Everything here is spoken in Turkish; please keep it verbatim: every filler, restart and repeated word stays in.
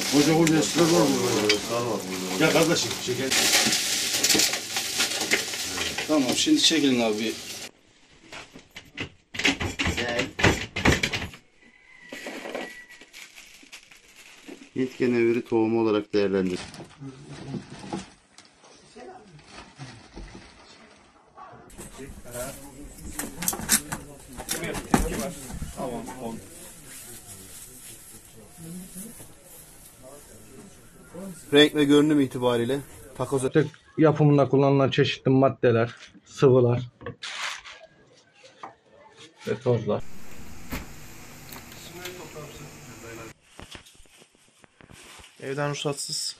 Koca koca ısrar var burada. Israr var burada. Ya kardeşim şeker. Tamam şimdi çekilin abi. Gel. Hint keneviri tohumu olarak değerlendir. Tamam oldu. Renk ve görünüm itibariyle takoz Yapımında kullanılan çeşitli maddeler, sıvılar ve tozlar. Evden ruhsatsız